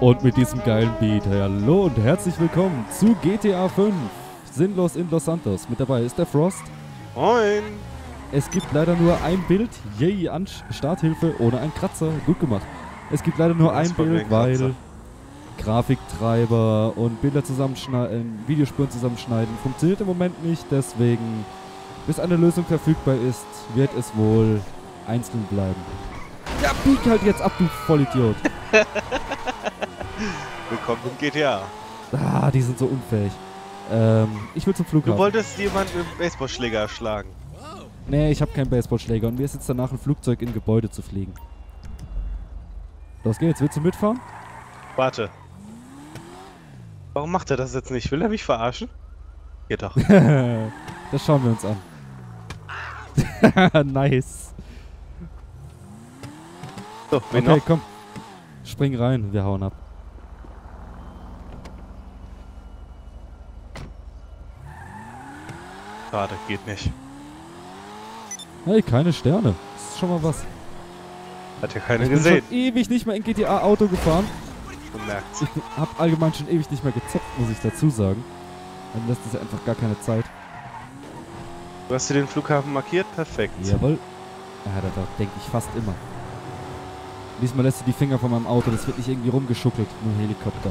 Und mit diesem geilen Beat, hallo und herzlich willkommen zu GTA 5, Sinnlos in Los Santos. Mit dabei ist der Frost. Moin! Es gibt leider nur ein Bild, yay, an Starthilfe ohne einen Kratzer, gut gemacht. Es gibt leider nur ein Bild, weil Grafiktreiber und Bilder zusammenschneiden, Videospuren zusammenschneiden funktioniert im Moment nicht, deswegen, bis eine Lösung verfügbar ist, wird es wohl einzeln bleiben. Ja, bieg halt jetzt ab, du Vollidiot! Willkommen im GTA. Ah, die sind so unfähig. Ich will zum Flughafen. Du wolltest jemanden mit dem Baseballschläger erschlagen. Nee, ich habe keinen Baseballschläger und mir ist jetzt danach ein Flugzeug in Gebäude zu fliegen. Los geht's, willst du mitfahren? Warte. Warum macht er das jetzt nicht? Will er mich verarschen? Geht doch. Das schauen wir uns an. Nice. So, wen okay, noch? komm. Spring rein, wir hauen ab. Schade, geht nicht. Hey, keine Sterne. Das ist schon mal was. Hat ja keiner Ich bin gesehen. schon ewig nicht mehr in GTA Auto gefahren. Man merkt's. Ich hab allgemein schon ewig nicht mehr gezockt, muss ich dazu sagen. Dann lässt es ja einfach gar keine Zeit. Du hast dir den Flughafen markiert? Perfekt. Jawohl. Ja, da denke ich fast immer. Diesmal lässt du die Finger von meinem Auto, das wird nicht irgendwie rumgeschuckelt, nur Helikopter.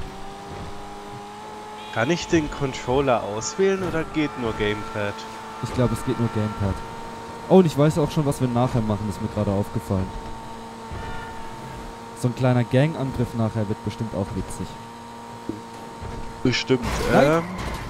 Kann ich den Controller auswählen oder geht nur Gamepad? Ich glaube, es geht nur Gamepad. Oh, und ich weiß auch schon, was wir nachher machen, ist mir gerade aufgefallen. So ein kleiner Gangangriff nachher wird bestimmt auch witzig. Bestimmt. Nein.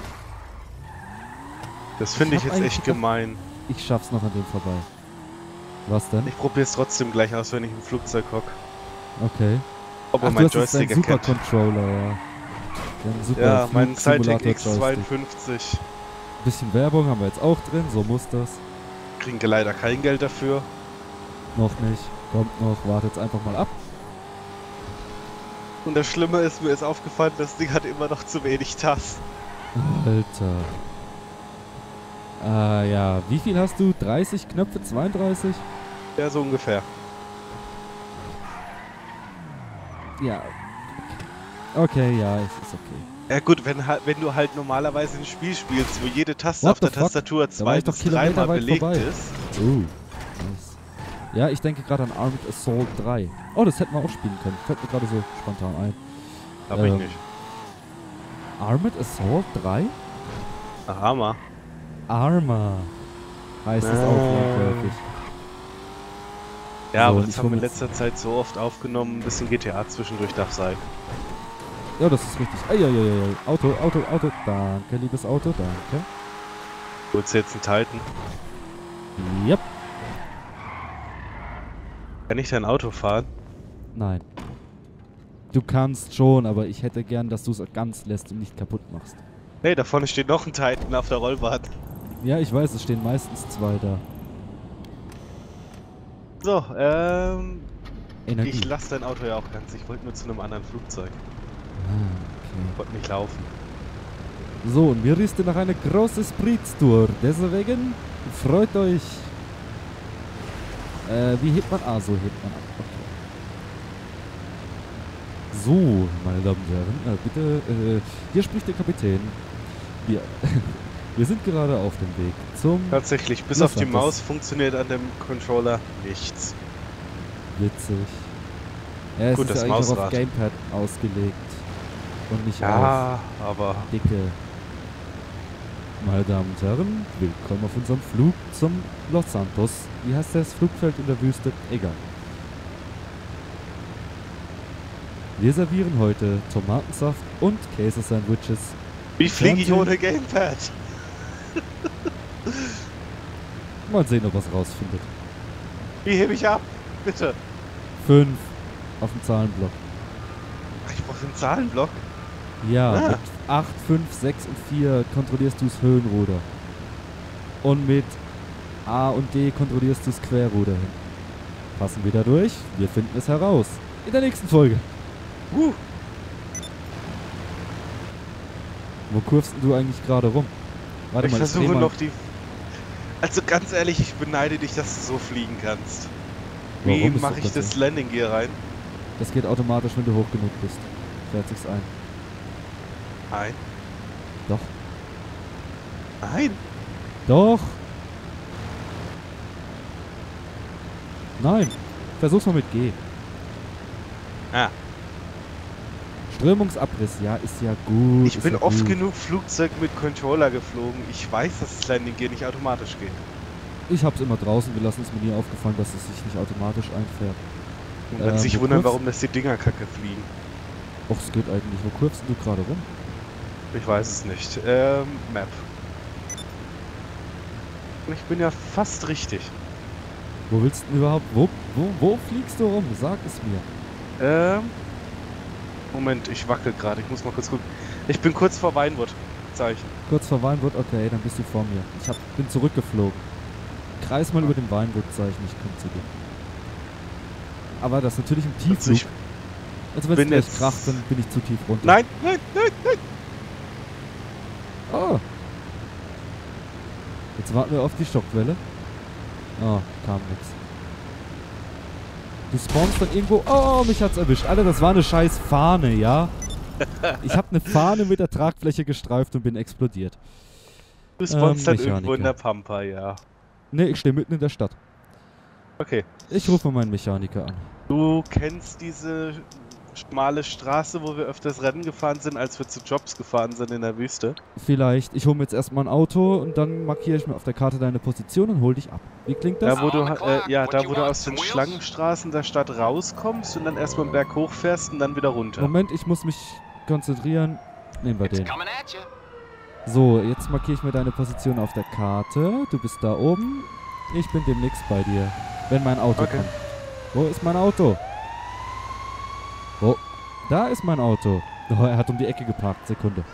Das finde ich hab jetzt eigentlich echt gedacht, gemein. Ich schaff's noch an dem vorbei. Was denn? Ich probiere es trotzdem gleich aus, wenn ich im Flugzeug hock. Okay. Ob er Ach, mein du hast jetzt Joystick deinen erkennt. Super-Controller, ja. Den super Ja, mein Cytec Flugsimulator-Joystick. X52. Bisschen Werbung haben wir jetzt auch drin, so muss das. Kriegen leider kein Geld dafür. Noch nicht. Kommt noch, wartet's einfach mal ab. Und das Schlimme ist, mir ist aufgefallen, das Ding hat immer noch zu wenig Tasten. Alter. Ah ja, wie viel hast du? 30 Knöpfe? 32? Ja, so ungefähr. Ja. Okay, ja, es ist okay. Ja gut, wenn du halt normalerweise ein Spiel spielst, wo jede Taste What auf der the fuck? Tastatur Da war ich doch 2 bis 3 Mal kilometerweit belegt vorbei. ist. Nice. Ja, ich denke gerade an Armed Assault 3. Oh, das hätten wir auch spielen können. Fällt mir gerade so spontan ein. Hab ich nicht. Armed Assault 3? Ach, Hammer. Arma. Heißt es auch landläufig. Ja, So, aber ich das haben wir in komm jetzt- letzter Zeit so oft aufgenommen, ein bisschen GTA zwischendurch darf sein. Ja, das ist richtig. Eieieiei. Auto. Danke, liebes Auto, danke. Holst du jetzt einen Titan? Yep. Kann ich dein Auto fahren? Nein. Du kannst schon, aber ich hätte gern, dass du es ganz lässt und nicht kaputt machst. Hey, da vorne steht noch ein Titan auf der Rollbahn. Ja, ich weiß, es stehen meistens zwei da. So, Energie. ich lasse dein Auto ja auch ganz. Ich wollte nur zu einem anderen Flugzeug. Ah, Ich wollte nicht laufen. okay. So, und wir riesten nach einer großen Spritztour. Deswegen freut euch. Wie hebt man? Ah, so hebt man ab. Okay. So, meine Damen und Herren, bitte, hier spricht der Kapitän. Wir sind gerade auf dem Weg zum... Tatsächlich, bis Los auf die Santos. Maus funktioniert an dem Controller nichts. Witzig. Ja, es Gut, ist das ja eigentlich auch auf Mausrad. Gamepad ausgelegt. Und nicht Ja, aber auf dicke. Meine Damen und Herren, willkommen auf unserem Flug zum Los Santos. Wie heißt das Flugfeld in der Wüste? Egal. Wir servieren heute Tomatensaft und Käsesandwiches. wie fliege ich Fernsehen. ohne Gamepad? Mal sehen, ob er es rausfindet. Wie hebe ich ab? Bitte. 5 auf dem Zahlenblock. Ich brauche einen Zahlenblock. Ja, Ah. mit 8, 5, 6 und 4 kontrollierst du das Höhenruder. Und mit A und D kontrollierst du das Querruder hin. Passen wir da durch? Wir finden es heraus. In der nächsten Folge. Wo kurvst du eigentlich gerade rum? Warte Ich mal, versuche dreh mal. noch die... Also ganz ehrlich, ich beneide dich, dass du so fliegen kannst. Wie Warum? Ist mache doch ich ganz das Landing Gear rein? Das geht automatisch, wenn du hoch genug bist. fährt sich's ein. Nein. Doch. Nein. Doch. Nein. Versuch's mal mit G. Ah. Strömungsabriss, ja, ist ja gut. Ich ist bin ja oft gut. genug Flugzeug mit Controller geflogen. Ich weiß, dass das Landing Gear nicht automatisch geht. Ich hab's immer draußen gelassen, ist mir nie aufgefallen, dass es sich nicht automatisch einfährt. Und wenn sich wo wundern, kurvst- warum das die Dinger kacke fliegen. Och, es geht eigentlich. Wo kurvst du gerade rum? Ich weiß es nicht. Map. Ich bin ja fast richtig. Wo willst du denn überhaupt? Wo fliegst du rum? Sag es mir. Moment, ich wackel gerade. Ich muss mal kurz gucken. Ich bin kurz vor Weinwood. Zeichen. Kurz vor Weinwood? Okay, dann bist du vor mir. Bin zurückgeflogen. Kreis mal über dem Weinwood-Zeichen, ich komme zu dir. Aber das ist natürlich im Tiefflug. Ich Also wenn es bin gleich jetzt- kracht, dann bin ich zu tief runter. Nein, nein, nein, nein. Oh. Jetzt warten wir auf die Schockwelle. Oh, kam nix. Du spawnst dann irgendwo... Oh, mich hat's erwischt. Alter, das war eine scheiß Fahne, ja? Ich habe eine Fahne mit der Tragfläche gestreift und bin explodiert. Du spawnst dann Mechaniker. irgendwo in der Pampa, ja. Ne, ich stehe mitten in der Stadt. Okay. Ich rufe meinen Mechaniker an. Du kennst diese schmale Straße, wo wir öfters Rennen gefahren sind, als wir zu Jobs gefahren sind in der Wüste? Vielleicht. Ich hole mir jetzt erstmal ein Auto und dann markiere ich mir auf der Karte deine Position und hol dich ab. Wie klingt das? Da, wo du, da, wo du aus den Schlangenstraßen der Stadt rauskommst und dann erstmal einen Berg hochfährst und dann wieder runter. Moment, ich muss mich konzentrieren. Nehmen wir It's den. coming at you. So, jetzt markiere ich mir deine Position auf der Karte. Du bist da oben. Ich bin demnächst bei dir. Wenn mein Auto Okay. kommt. Wo ist mein Auto? Wo? Da ist mein Auto. Oh, er hat um die Ecke geparkt. Sekunde.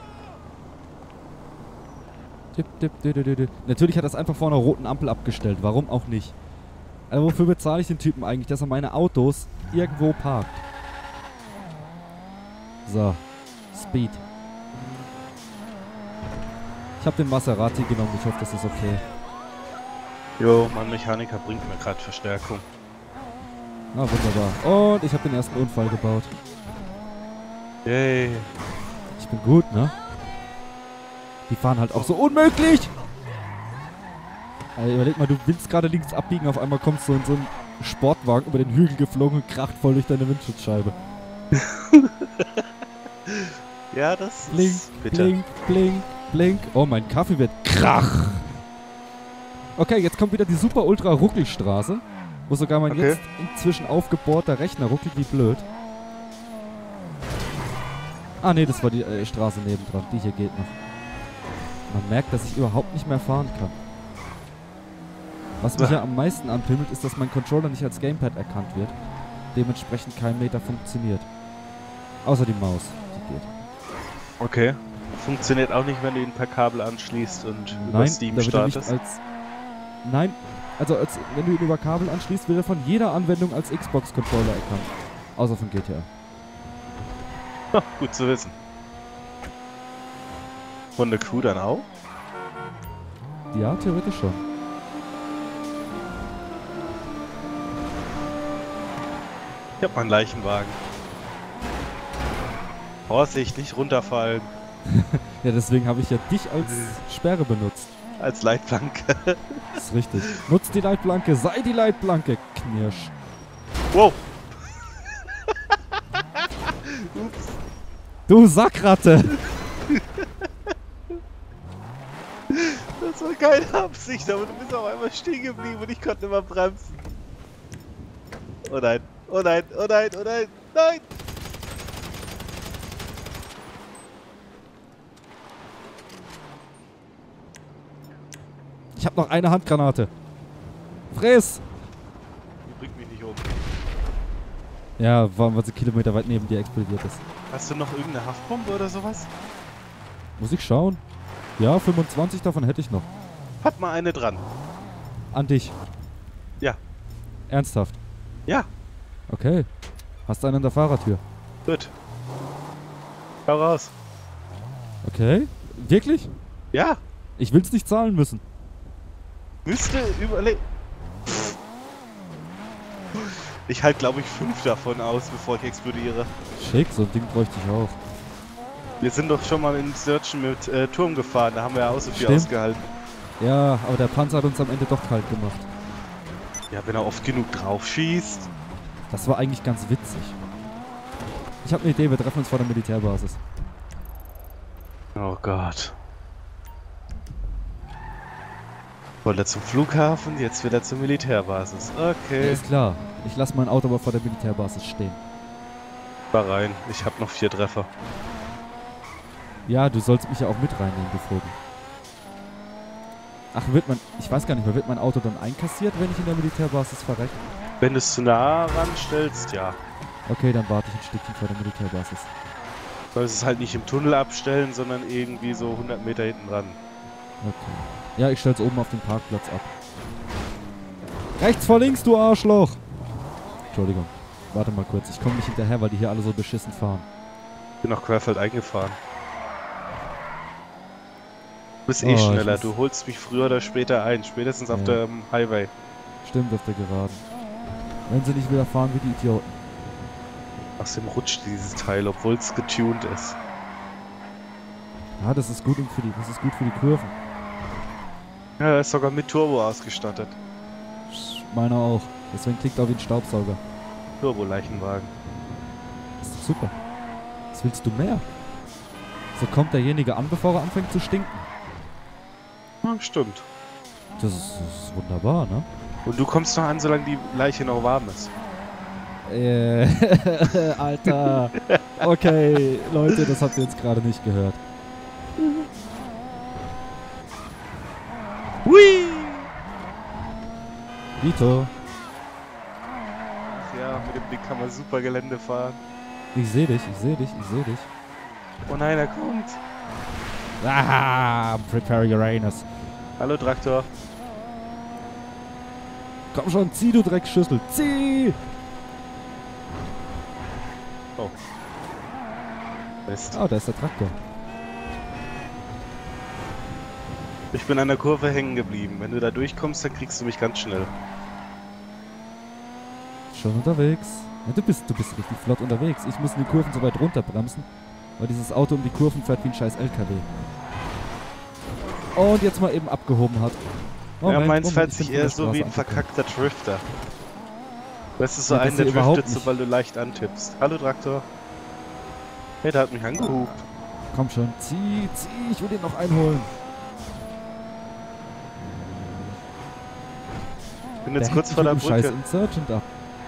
Tipp, tipp, dü, dü, dü, dü. Natürlich hat er es einfach vor einer roten Ampel abgestellt. Warum auch nicht? Also wofür bezahle ich den Typen eigentlich, dass er meine Autos irgendwo parkt? So. Speed. Ich habe den Maserati genommen. Ich hoffe, das ist okay. Jo, mein Mechaniker bringt mir gerade Verstärkung. Ah, wunderbar. Und ich habe den ersten Unfall gebaut. Yay. Ich bin gut, ne? Die fahren halt auch so unmöglich! Also überleg mal, du willst gerade links abbiegen, auf einmal kommst du in so einen Sportwagen über den Hügel geflogen und kracht voll durch deine Windschutzscheibe. Ja, das Blink, ist bitter. blink, blink, blink. Oh, mein Kaffee wird krach! Okay, jetzt kommt wieder die super ultra Ruckelstraße, wo sogar mein Okay. jetzt inzwischen aufgebohrter Rechner ruckelt wie blöd. Ah ne, das war die Straße nebendran. Die hier geht noch. Man merkt, dass ich überhaupt nicht mehr fahren kann. Was mich ja am meisten anpimmelt, ist, dass mein Controller nicht als Gamepad erkannt wird. Dementsprechend kein Meter funktioniert. Außer die Maus, die geht. Okay. Funktioniert auch nicht, wenn du ihn per Kabel anschließt und über Nein, Steam da wird er nicht startest. als... Nein, also wenn du ihn über Kabel anschließt, wird er von jeder Anwendung als Xbox-Controller erkannt. Außer von GTA. Gut zu wissen. Von der Crew dann auch? Ja, theoretisch schon. Ich hab meinen Leichenwagen. Vorsicht, nicht runterfallen. Ja, deswegen habe ich ja dich als Sperre benutzt. Als Leitplanke. Das ist richtig. Nutz die Leitplanke, sei die Leitplanke, Knirsch. Wow. Du Sackratte! Das war keine Absicht, aber du bist auf einmal stehen geblieben und ich konnte nicht mehr bremsen. Oh nein, oh nein, oh nein, oh nein, nein! Ich habe noch eine Handgranate. Friss! Die bringt mich nicht um. Ja, weil sie Kilometer weit neben dir explodiert ist. Hast du noch irgendeine Haftbombe oder sowas? Muss ich schauen? Ja, 25 davon hätte ich noch. Hat mal eine dran. An dich. Ja. Ernsthaft? Ja, Okay. Hast du einen an der Fahrertür? gut. Hau raus. Okay. Wirklich? Ja, Ich will's nicht zahlen müssen. Ich halte, glaube ich, 5 davon aus, bevor ich explodiere. Schick, so ein Ding bräuchte ich auch. Wir sind doch schon mal in Searchen mit Turm gefahren, da haben wir ja auch so viel Stimmt. ausgehalten. Ja, aber der Panzer hat uns am Ende doch kalt gemacht. Ja, wenn er oft genug drauf schießt. Das war eigentlich ganz witzig. Ich habe eine Idee, wir treffen uns vor der Militärbasis. Oh Gott. Wollte er zum Flughafen, jetzt will er zur Militärbasis. Ja, Okay. ist klar. Ich lasse mein Auto aber vor der Militärbasis stehen. War rein. Ich habe noch 4 Treffer. Ja, du sollst mich ja auch mit reinnehmen, du Vogel. Ach, ich weiß gar nicht mehr, wird mein Auto dann einkassiert, wenn ich in der Militärbasis verrecke? Wenn du es zu nah ranstellst, ja. Okay, dann warte ich ein Stückchen vor der Militärbasis. Du sollst es halt nicht im Tunnel abstellen, sondern irgendwie so 100 Meter hinten dran. Okay. Ja, ich stell's oben auf den Parkplatz ab. Rechts vor links, du Arschloch! Entschuldigung. Warte mal kurz, ich komme nicht hinterher, weil die hier alle so beschissen fahren. Bin nach Querfeld eingefahren. Du bist Oh, eh ich schneller, muss- du holst mich früher oder später ein, spätestens auf Ja. dem Highway. Stimmt, auf der Geraden. Wenn sie nicht wieder fahren wie die Idioten. Außerdem rutscht dieses Teil, obwohl es getuned ist. Ja, das ist gut das ist gut für die Kurven. Ja, er ist sogar mit Turbo ausgestattet. Meiner auch. Deswegen klingt er wie ein Staubsauger. Turbo-Leichenwagen. Das ist doch super. Was willst du mehr? So kommt derjenige an, bevor er anfängt zu stinken. Ja, stimmt. Das ist wunderbar, ne? Und du kommst noch an, solange die Leiche noch warm ist. Alter. Okay, Leute, das habt ihr jetzt gerade nicht gehört. Hui! Vito, Ja, mit dem Ding kann man super Gelände fahren. ich sehe dich, ich sehe dich, ich sehe dich. Oh nein, er kommt. Ah, I'm preparing Uranus. Hallo Traktor. Komm schon, zieh, du Dreckschüssel, zieh! Oh. Mist. Oh, da ist der Traktor. Ich bin an der Kurve hängen geblieben. Wenn du da durchkommst, dann kriegst du mich ganz schnell. Schon unterwegs. Ja, du bist richtig flott unterwegs. Ich muss in die Kurven so weit runterbremsen, weil dieses Auto um die Kurven fährt wie ein scheiß LKW. Und jetzt mal eben abgehoben hat. Ja, meins fährt ich bin sich von der eher so wie ein Straße angekommen. verkackter Drifter. Das ist so Nee, das ein, der hier überhaupt driftet, nicht. sobald du leicht antippst. Hallo Traktor. Hey, der hat mich angehupt. Komm schon, zieh, ich will den noch einholen. Ich bin jetzt kurz vor der Scheiß Brücke. Insurgent ab.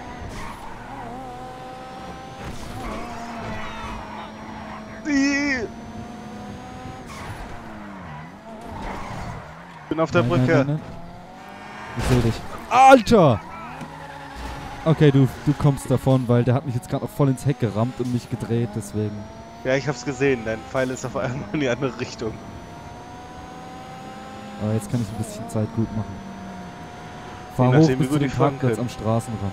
Ich bin auf der Nein, Brücke. nein. Ich sehe dich. Alter! Okay, du kommst davon, weil der hat mich jetzt gerade noch voll ins Heck gerammt und mich gedreht, deswegen. Ja, ich hab's gesehen. Dein Pfeil ist auf einmal in die andere Richtung. Aber jetzt kann ich ein bisschen Zeit gut machen. Fahr Je hoch nachdem, bis wie zu gut dem ich fahren Parkplatz kann. am Straßenrand.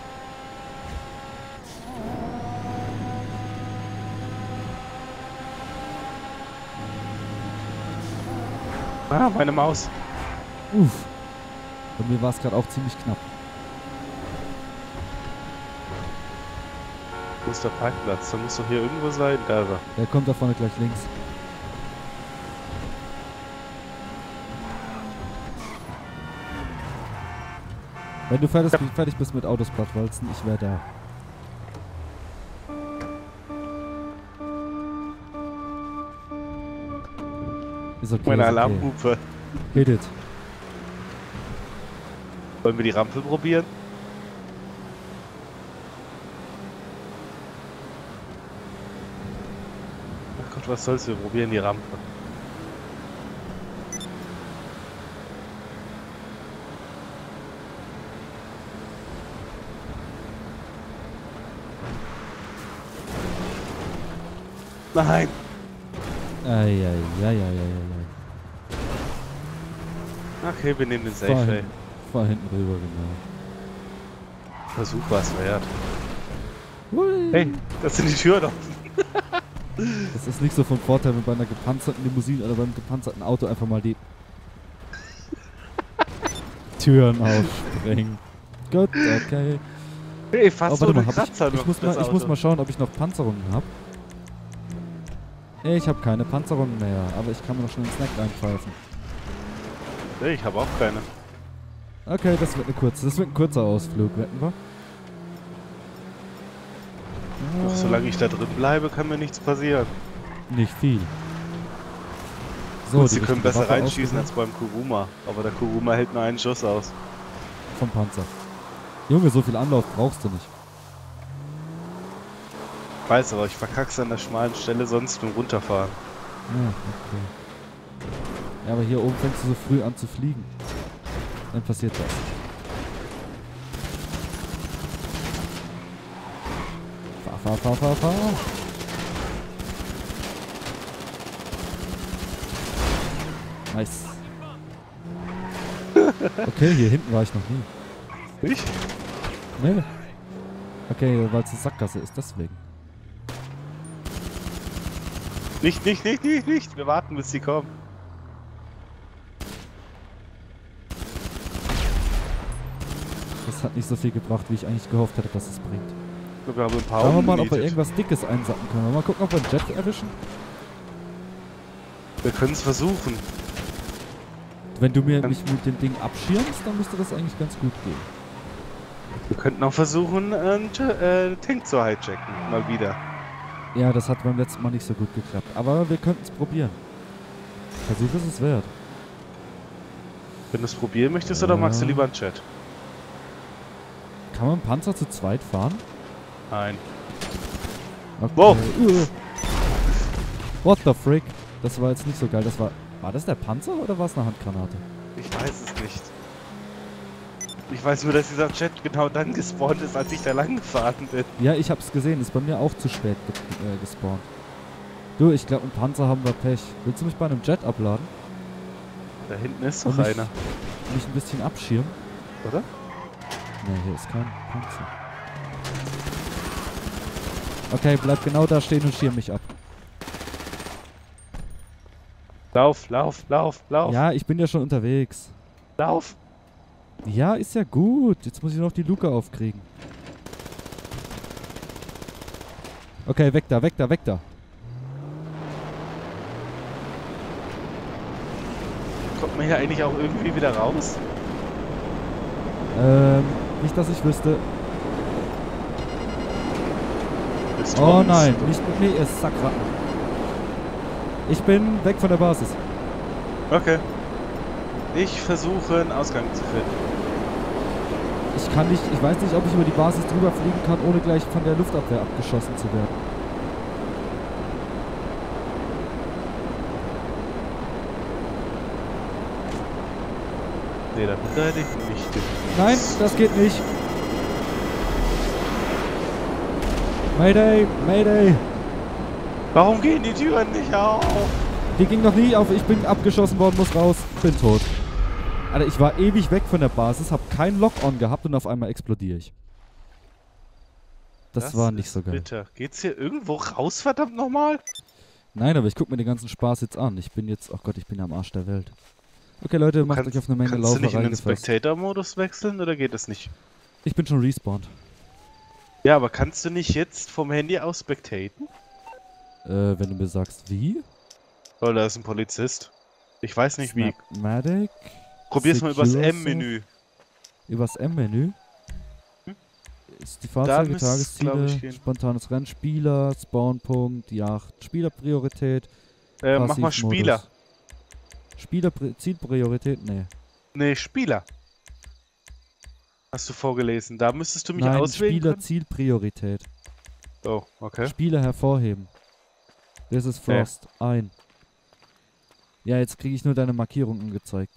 Ah, meine Maus. Uff. Bei mir war es gerade auch ziemlich knapp. Wo ist der Parkplatz? Da muss doch hier irgendwo sein. Da ist er. Der kommt da vorne gleich links. Wenn du fertig bist mit Autos plattwalzen, ich wäre da. Ist okay. Meine ist okay. Alarmhupe. Hit it. Wollen wir die Rampe probieren? Ach Gott, was soll's? Wir probieren die Rampe. Nein! Eieieiei. Okay, wir nehmen den Safe, ey. Fahr hinten rüber, genau. Versuch was wert. Hui. Hey, das sind die Türen offen. Das ist nicht so von Vorteil, wenn bei einer gepanzerten Limousine oder beim gepanzerten Auto einfach mal die Türen aufspringen. Gut, okay. Hey, fast Oh, so warte eine mal, Kratzer noch, das ich muss Auto. mal schauen, ob ich noch Panzerungen habe. Ich habe keine Panzerungen mehr, aber ich kann mir noch schnell einen Snack reinpfeifen. Nee, ich habe auch keine. Okay, das wird ein kurzer Ausflug, wetten wir? Doch solange ich da drin bleibe, kann mir nichts passieren. Nicht viel. So, Gut, sie können richtige besser Waffe reinschießen ausgewählt. als beim Kuruma. Aber der Kuruma hält nur einen Schuss aus. Vom Panzer. Junge, so viel Anlauf brauchst du nicht. Weiß aber, ich verkack's an der schmalen Stelle sonst beim Runterfahren. Ja, okay. Ja, aber hier oben fängst du so früh an zu fliegen. Dann passiert das. Fahr. Nice. Okay, hier hinten war ich noch nie. Ich? Nee. Okay, weil es eine Sackgasse ist, deswegen. Nicht. Wir warten, bis sie kommen. Das hat nicht so viel gebracht, wie ich eigentlich gehofft hätte, dass es bringt. Wir haben ein paar Schauen wir mal, ob wir umgemietet. irgendwas Dickes einsacken können. Mal gucken, ob wir einen Jet erwischen. Wir können es versuchen. Wenn du mich mit dem Ding abschirmst, dann müsste das eigentlich ganz gut gehen. Wir könnten auch versuchen, einen Tank zu hijacken. Mal wieder. Ja, das hat beim letzten Mal nicht so gut geklappt. Aber wir könnten es probieren. Versuch ist es wert. Wenn du es probieren möchtest, oder magst du lieber einen Chat? Kann man Panzer zu zweit fahren? Nein. Okay. Wow. What the frick? Das war jetzt nicht so geil. War das der Panzer oder war es eine Handgranate? Ich weiß es nicht. Ich weiß nur, dass dieser Chat genau dann gespawnt ist, als ich da lang gefahren bin. Ja, ich hab's gesehen. Ist bei mir auch zu spät gespawnt. Du, ich glaube, mit Panzer haben wir Pech. Willst du mich bei einem Jet abladen? Da hinten ist doch Und mich- einer, Mich ein bisschen abschirmen? oder? Ne, hier ist kein Panzer. Okay, bleib genau da stehen und schirm mich ab. Lauf. Ja, ich bin ja schon unterwegs. Lauf. Ja, ist ja gut. Jetzt muss ich noch die Luke aufkriegen. Okay, weg da. Kommt man hier eigentlich auch irgendwie wieder raus? Nicht, dass ich wüsste. Bist Oh uns? nein, nicht mit mir, ihr Sackratten. Ich bin weg von der Basis. Okay. Ich versuche, einen Ausgang zu finden. Ich weiß nicht, ob ich über die Basis drüber fliegen kann, ohne gleich von der Luftabwehr abgeschossen zu werden. Nee, da hätte ich nicht gewusst. Nein, das geht nicht. Mayday. Warum gehen die Türen nicht auf? Die ging noch nie auf. Ich bin abgeschossen worden, muss raus. Bin tot. Alter, ich war ewig weg von der Basis, hab kein Lock-on gehabt und auf einmal explodiere ich. Das war nicht ist so geil. Bitter. Geht's hier irgendwo raus, verdammt nochmal? Nein, aber ich guck mir den ganzen Spaß jetzt an. Ich bin jetzt, oh Gott, ich bin am Arsch der Welt. Okay, Leute, macht euch auf eine Menge Kannst du nicht in Lauferei den gefasst. Spectator-Modus wechseln oder geht das nicht? Ich bin schon respawned. Ja, aber kannst du nicht jetzt vom Handy aus spectaten? Wenn du mir sagst, wie? Oh, da ist ein Polizist. Ich weiß nicht wie. Snapmatic? Probier's mal übers Secure M-Menü. Übers M-Menü? Hm? Ist die Fahrzeuge, müsst's, glaub ich, Tagesziele, gehen. spontanes Rennen, Spieler, Spawnpunkt, Yacht, Spielerpriorität, Mach mal Passivmodus. Spieler. Zielpriorität? Nee. Nee, Spieler. Hast du vorgelesen. Da müsstest du mich Nein, auswählen können? Spieler-Zielpriorität. Oh, okay. Spieler hervorheben. This is Frost. Ein. Ja, jetzt kriege ich nur deine Markierung angezeigt.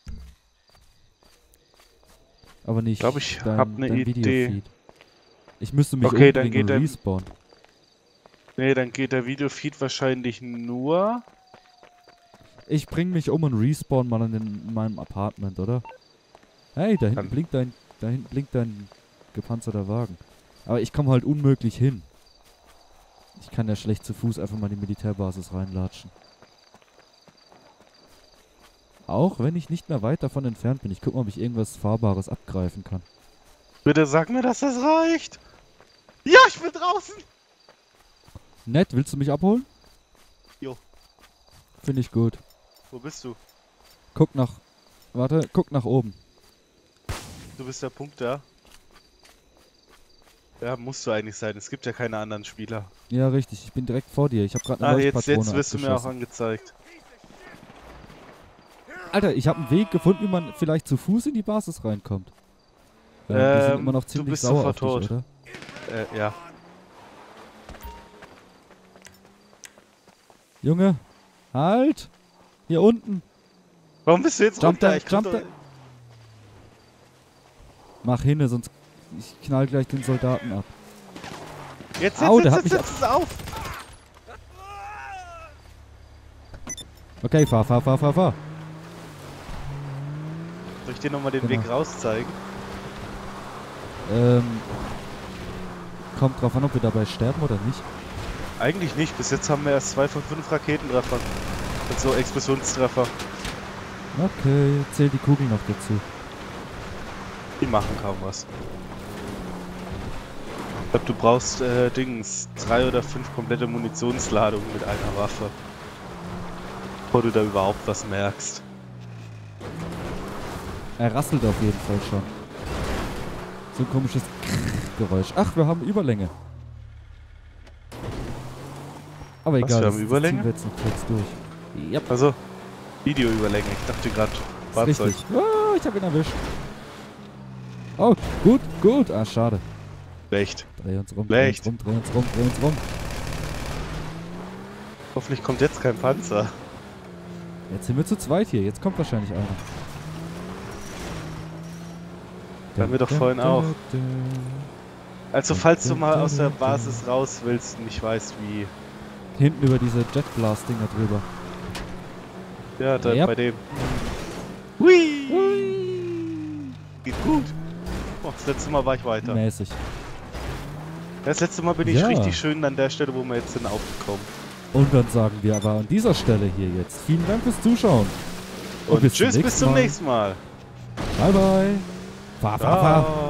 Aber nicht Ich glaube, ich dein, habe eine dein Idee. Videofeed. Ich müsste mich Okay, dann umbringen geht und der- respawnen. Nee, dann geht der Videofeed wahrscheinlich nur... Ich bring mich um und respawn mal in meinem Apartment, oder? Hey, da hinten blinkt dein gepanzerter Wagen. Aber ich komme halt unmöglich hin. Ich kann ja schlecht zu Fuß einfach mal in die Militärbasis reinlatschen. Auch wenn ich nicht mehr weit davon entfernt bin. Ich guck mal, ob ich irgendwas Fahrbares abgreifen kann. Bitte sag mir, dass das reicht. Ja, ich bin draußen. Nett, willst du mich abholen? Jo. Finde ich gut. Wo bist du? Guck nach... Warte, guck nach oben. Du bist der Punkt da. Ja, musst du eigentlich sein. Es gibt ja keine anderen Spieler. Ja, richtig. Ich bin direkt vor dir. Ich habe gerade eine Jetzt Leuchtpatrone wirst du mir auch abgeschossen. angezeigt. Alter, ich habe einen Weg gefunden, wie man vielleicht zu Fuß in die Basis reinkommt. Die sind immer noch du ziemlich bist sauer auf sofort dich, tot. oder? Ja. Junge, halt! Hier unten! Warum bist du jetzt Jump runter? da, Ich komm jump doch- da. Mach hin, sonst ich knall gleich den Soldaten ab. Jetzt Au, der hat mich setz es auf! Okay, fahr. Soll ich dir nochmal den Genau. Weg raus zeigen? Kommt drauf an, ob wir dabei sterben oder nicht. Eigentlich nicht. Bis jetzt haben wir erst 2 von 5 Raketentreffern. Und so Explosionstreffer. Okay, zähl die Kugel noch dazu. Die machen kaum was. Ich glaube, du brauchst 3 oder 5 komplette Munitionsladungen mit einer Waffe. Bevor du da überhaupt was merkst. Er rasselt auf jeden Fall schon. So ein komisches Geräusch. Ach, wir haben Überlänge. Aber Was, egal, wir haben Überlänge? ziehen wir jetzt noch kurz durch. Yep, Also, Videoüberlänge. Ich dachte gerade ist Fahrzeug. richtig. Oh, ich hab ihn erwischt. Oh, gut. Ah, schade. Schlecht. Dreh uns rum, Schlecht. dreh uns rum. Hoffentlich kommt jetzt kein Panzer. Jetzt sind wir zu zweit hier. Jetzt kommt wahrscheinlich einer. Waren wir doch vorhin auch. Also falls du mal aus der Basis raus willst und nicht weißt wie. Hinten über diese Jetblast-Dinger drüber. Ja, da Yep. bei dem. Hui! Geht gut. Oh, das letzte Mal war ich weiter. Mäßig. Das letzte Mal bin ich Ja. richtig schön an der Stelle, wo wir jetzt sind, aufgekommen. Und dann sagen wir aber an dieser Stelle hier jetzt vielen Dank fürs Zuschauen. Und tschüss, bis zum nächsten Mal. Bye, bye. Fahr. Ciao.